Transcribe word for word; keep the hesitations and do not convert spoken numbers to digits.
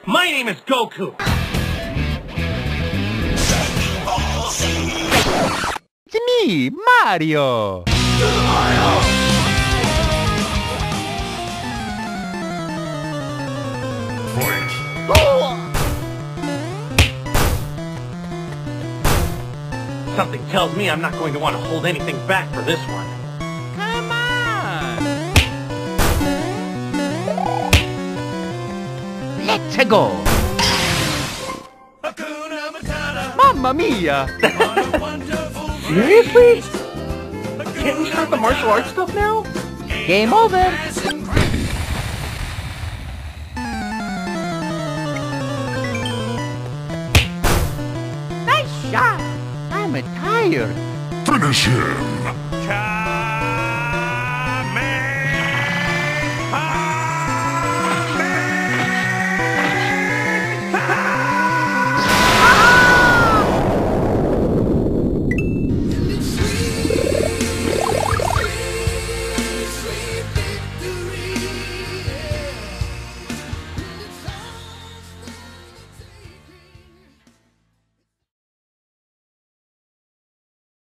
My name is Goku. It's me, Mario. Something tells me I'm not going to want to hold anything back for this one. Come on. Let's go. Mamma mia. Seriously? Can't we start the martial arts stuff now? Game over. Nice shot. I'm tired. Finish him!